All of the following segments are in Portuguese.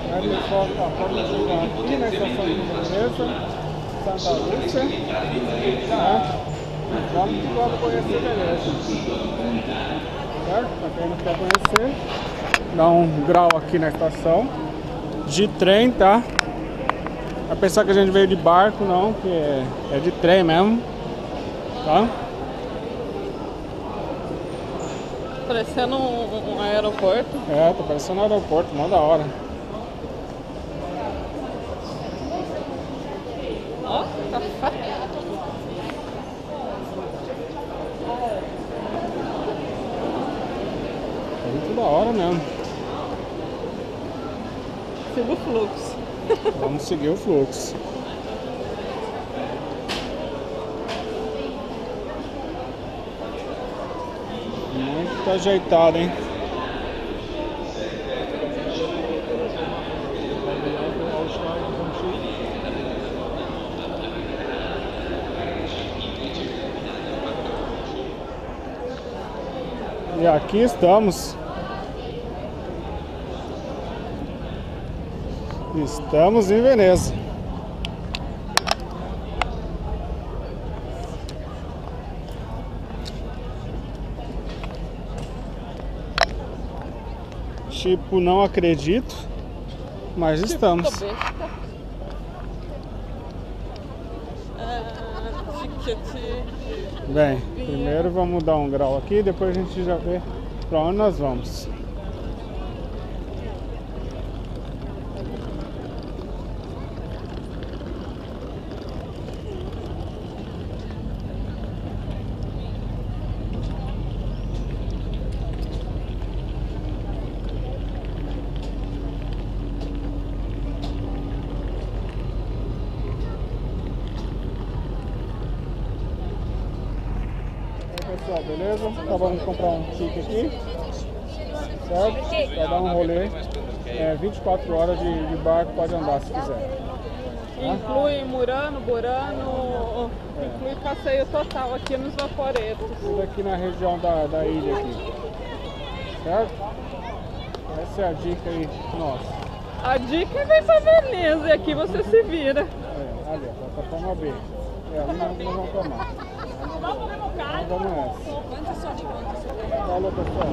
A gente pode chegar aqui na estação de Veneza, Santa Lúcia, né? Vamos que vamos conhecer Veneza, certo? Pra quem não quer conhecer, dá um grau aqui na estação de trem, tá? Vai pensar que a gente veio de barco, não, que é de trem mesmo, tá? Parecendo um aeroporto. É, tá parecendo um aeroporto, mó da hora. Ó, café. É muito da hora mesmo. Siga o fluxo. Vamos seguir o fluxo. Muito ajeitado, hein? E aqui estamos. Estamos em Veneza. Tipo, não acredito, mas estamos. Bem, primeiro vamos dar um grau aqui, depois a gente já vê pra onde nós vamos. Pessoal, beleza? Acabamos de comprar um ticket aqui, certo? Vai dar um rolê, 24 horas de barco, pode andar se quiser. Inclui Murano, Burano, inclui passeio total aqui nos vaporetos. Tudo aqui na região da ilha aqui, certo? Essa é a dica aí nossa. A dica é vir pra Veneza e aqui você se vira. Ali, ó, plataforma B. Não vamos tomar. Vamos nessa. Falou, pessoal.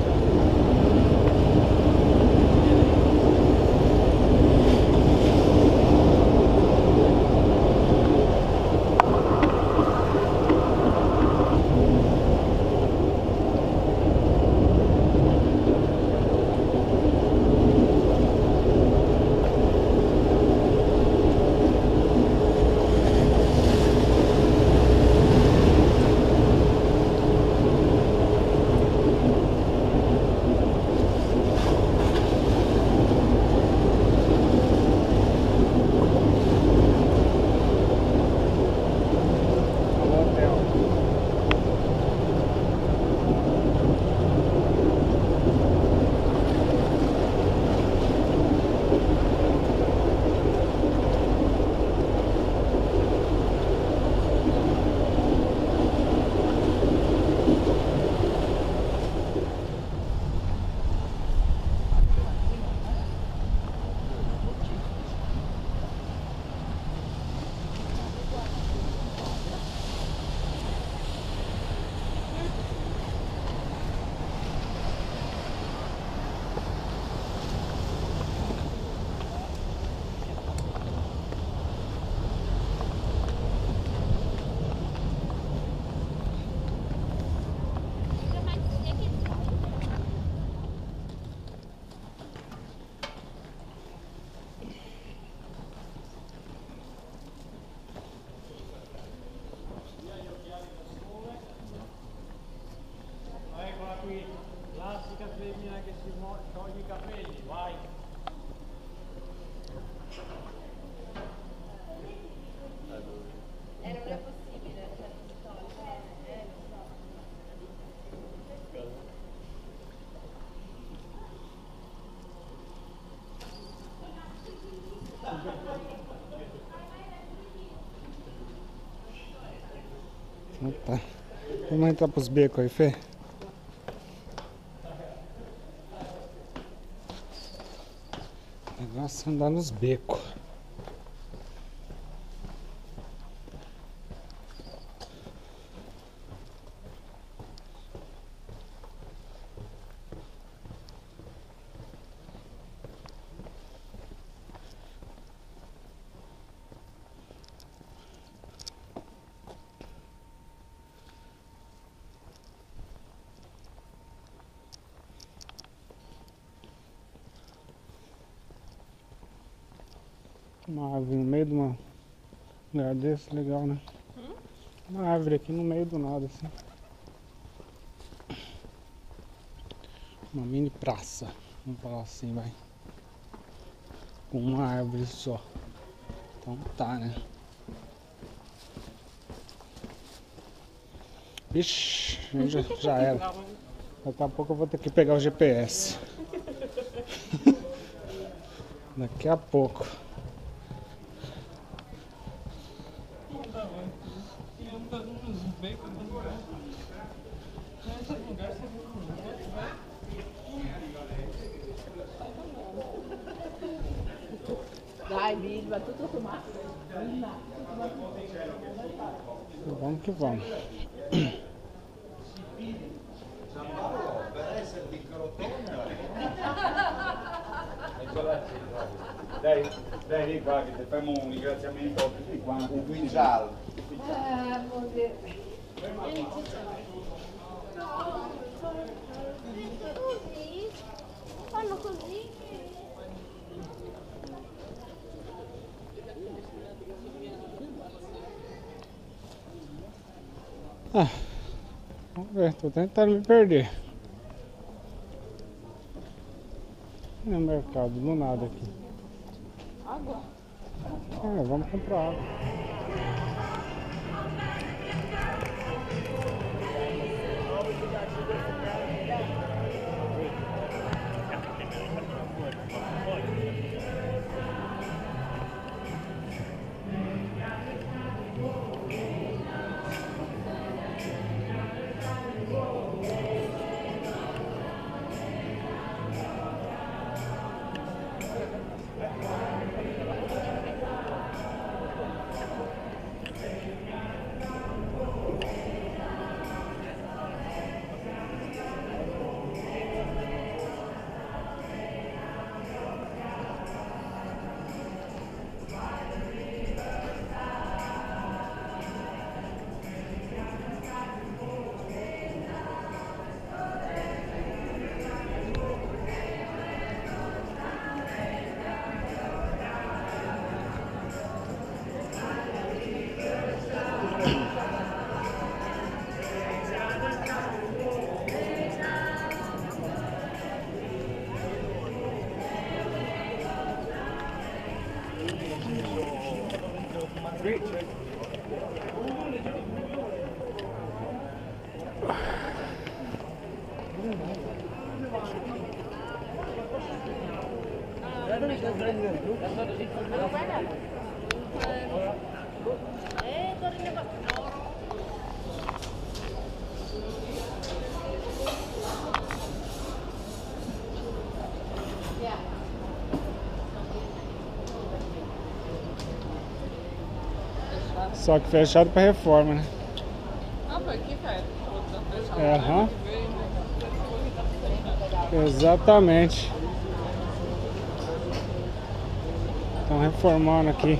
Classica femmina che si toglie i capelli, vai! Non è possibile, cioè non si toglie, lo so. Opa. Vamos entrar pros becos aí, Fê? O negócio é andar nos becos. Uma árvore no meio de um lugar desse, legal, né? Uma árvore aqui no meio do nada, assim. Uma mini praça, vamos falar assim, vai. Com uma árvore só. Então tá, né? Ixi, já era. Daqui a pouco eu vou ter que pegar o GPS. Daqui a pouco. Dai, Billy, vai tudo arrumar. Vamos que vamos. Dai, lì qua che ti facciamo un ringraziamento a tutti quanti. Ufficiale. Così? Fanno così? Ah, vamos ver, tô tentando me perder. No mercado, do nada aqui. Água? Vamos comprar água. Só que fechado para reforma, né? Ah, foi aqui perto. Aham. Exatamente. Estão reformando aqui.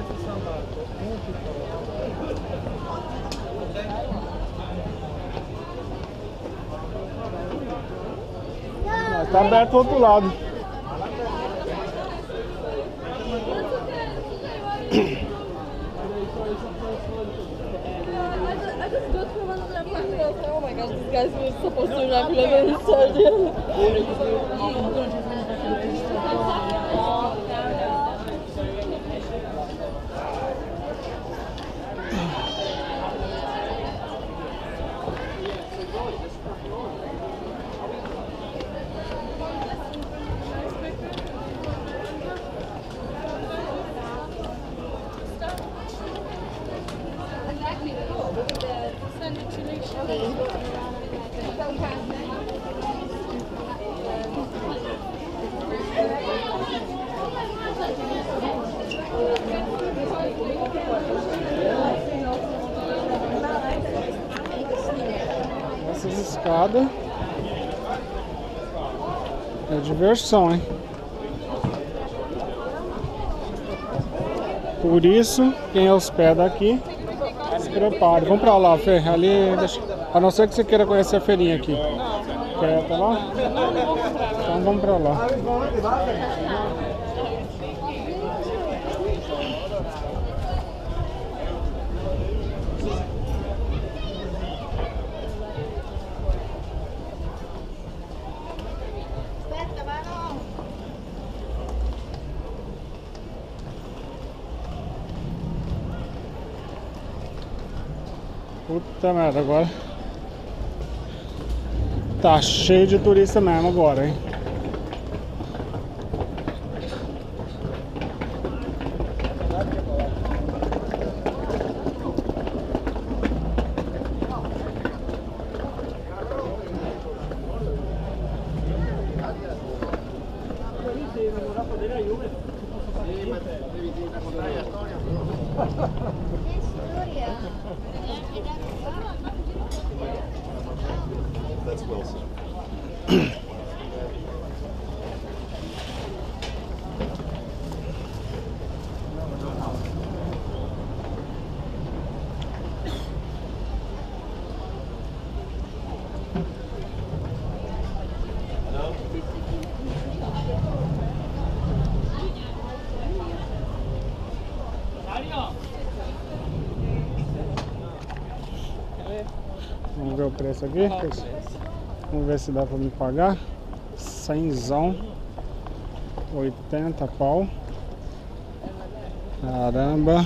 Tá aberto o outro lado. Oh my gosh, these guys were supposed to wrap it in sardine. escada. É diversão, hein? Por isso, quem hospeda aqui, se prepare. Vamos pra lá, Fê. Ali, a não ser que você queira conhecer a feirinha aqui. Quer ir pra lá? Então vamos pra lá. Aspetta, vai no. Puta merda, agora tá cheio de turista mesmo agora, hein? That's Wilson. Vamos ver o preço aqui. Vamos ver se dá pra me pagar. 100zão. 80 pau. Caramba.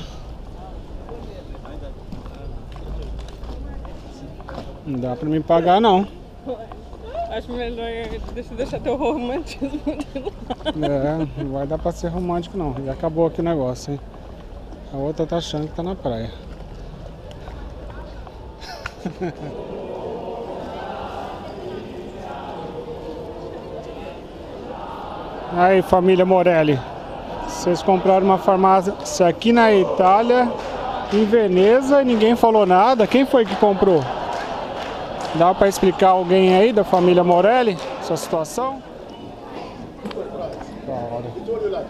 Não dá pra me pagar não. Acho melhor deixar teu romantismo de lado. É, não vai dar pra ser romântico não. Já acabou aqui o negócio, hein? A outra tá achando que tá na praia. Aí, família Morelli, vocês compraram uma farmácia aqui na Itália, em Veneza, e ninguém falou nada. Quem foi que comprou? Dá pra explicar alguém aí da família Morelli essa situação? Da hora.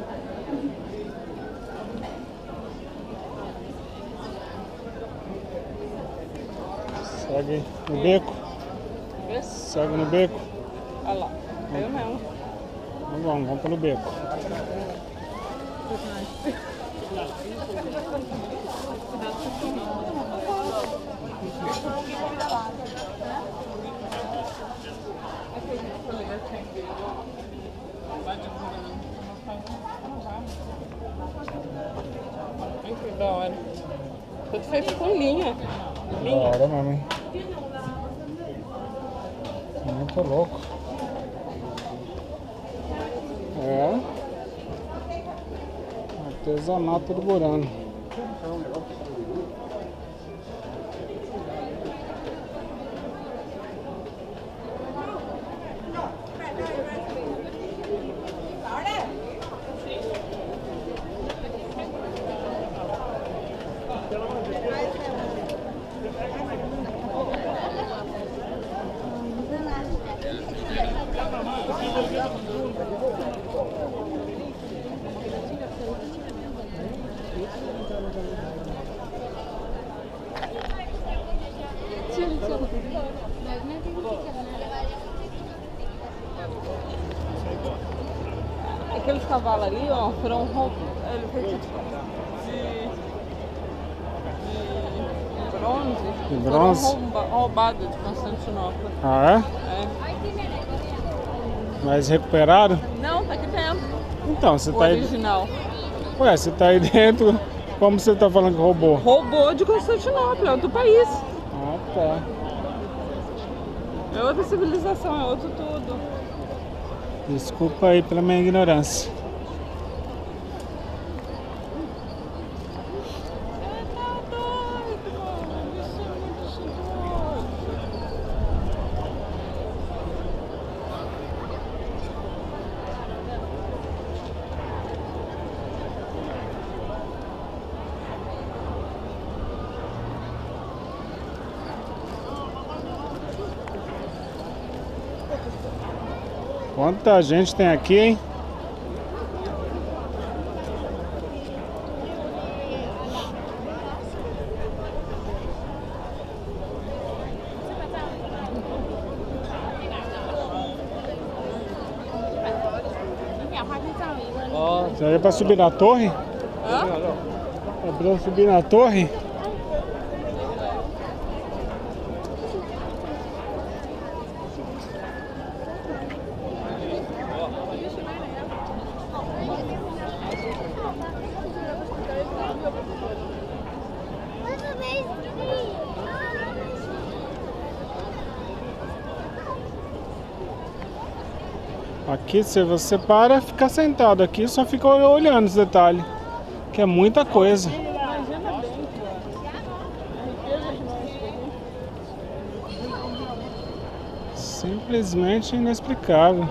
Segue no beco. Segue no beco. Olha lá, eu mesmo. Então vamos pelo beco. Ai, que da hora. Tudo feito com linha. Da hora mesmo, hein? Muito louco. É. Artesanato do Burano. Aqueles cavalos ali, ó, foram roubados. Ele foi tipo de bronze. De bronze? Foram roubados de Constantinopla. Ah, é? É. Mas recuperaram? Não, tá aqui dentro. Então, você O tá aí. original. Ué, você tá aí dentro. Como você tá falando que roubou? Roubou de Constantinopla, é outro país. Ah, tá. É outra civilização, é outro tudo. Desculpa aí pela minha ignorância. Tá doido, mano. Isso é muito seguro. Quanta gente tem aqui, hein? Isso aí é pra subir na torre? É pra subir na torre? Aqui, se você para, fica sentado aqui, só fica olhando os detalhes, que é muita coisa. Imagina bem, Simplesmente inexplicável.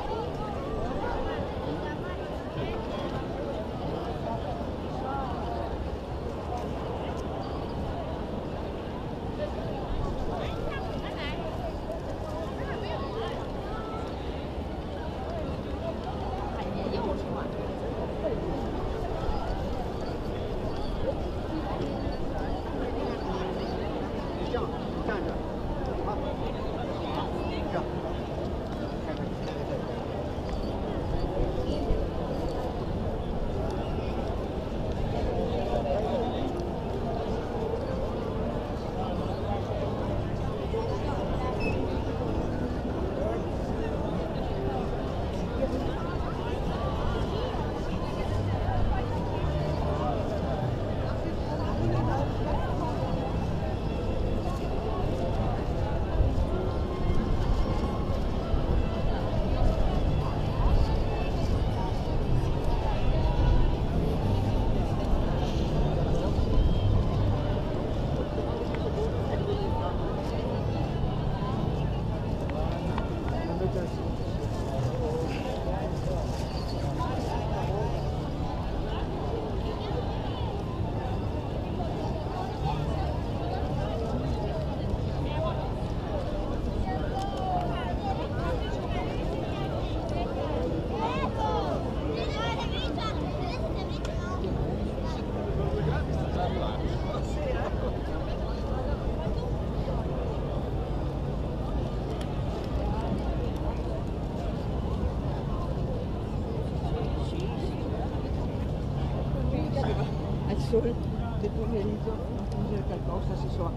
Del pomeriggio a fingere qualcosa si so.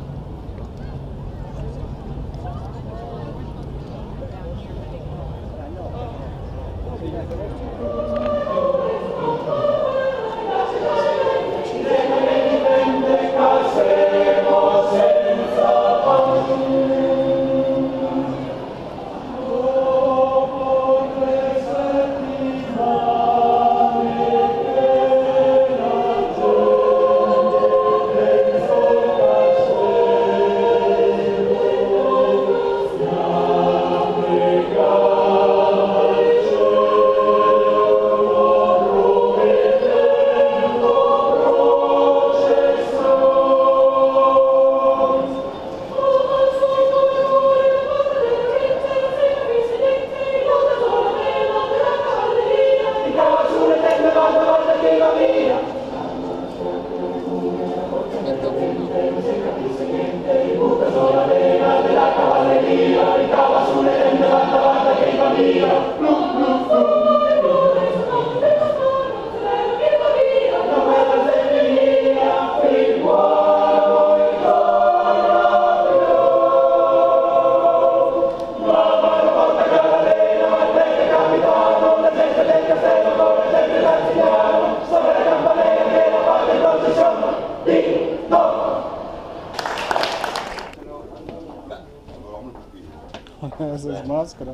Essas máscaras.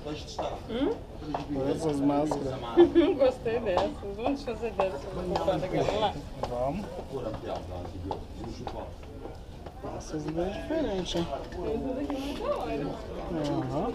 Essas máscaras. Gostei dessas. Vamos fazer dessas. Vamos comprar daquela lá. Vamos. Essas bem diferentes, hein? Essa daqui é muito da hora. Aham.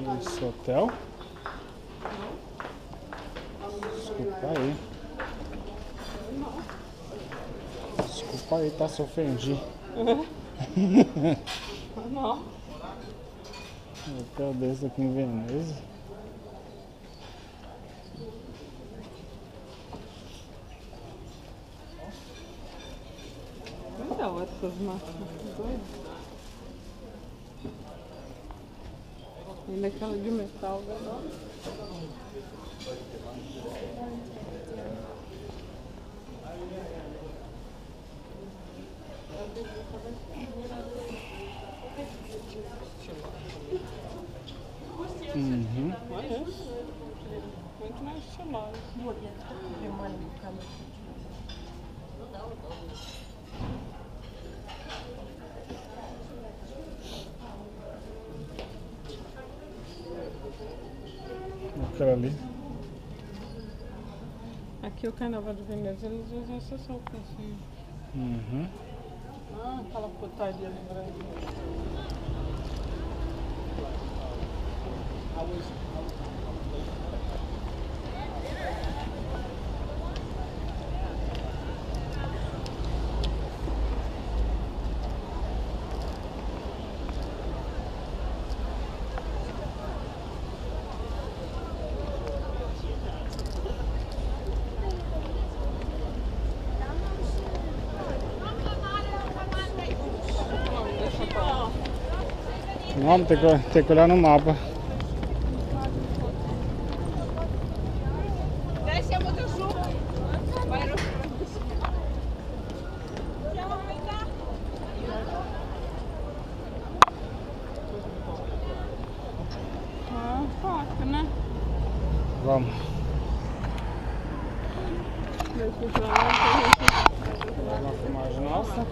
Esse hotel. Desculpa aí. Desculpa aí, tá? Se ofendi. Não. Hotel desse aqui em Veneza. Olha essas máquinas doidas. Ainda aquela de metal, né? Uhum. Olha isso. Muito mais estiloso. Aquela ali. Aqui o Carnaval de Veneza, eles usam essas roupas assim. Uhum. Ah, aquela putaria no Brasil. Não, tem que olhar no mapa. Ah, foca, né? Vamos. Deixa eu pra lá, pra gente... Vamos uma filmagem nossa.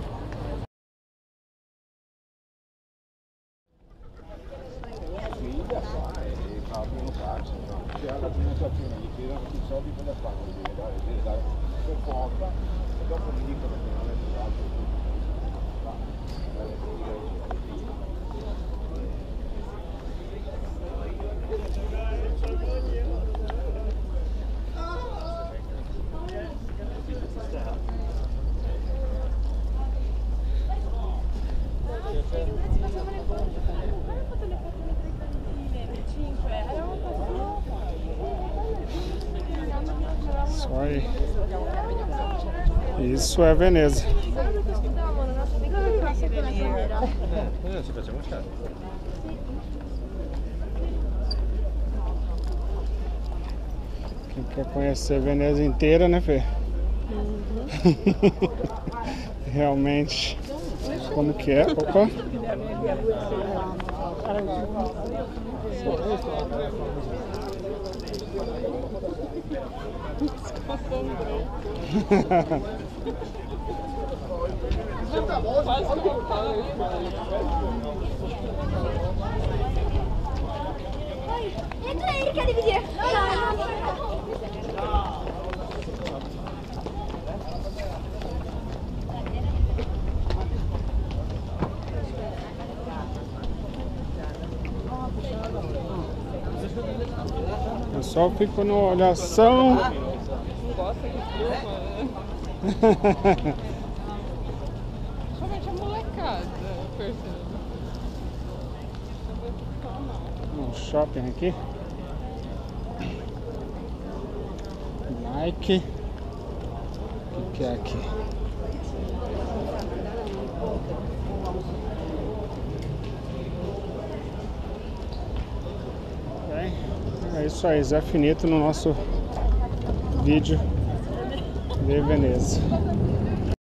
Só aí. Isso é Veneza. Quem quer conhecer Veneza inteira, né, Fê? Realmente. Como que é? Opa! Entra aí, quer dividir? Não. O pessoal fica na olhação. Não gosta de filme, somente a molecada, percebe? Um shopping aqui. Nike. O que é aqui? Bem, é isso aí, Zé Finito no nosso vídeo de Veneza.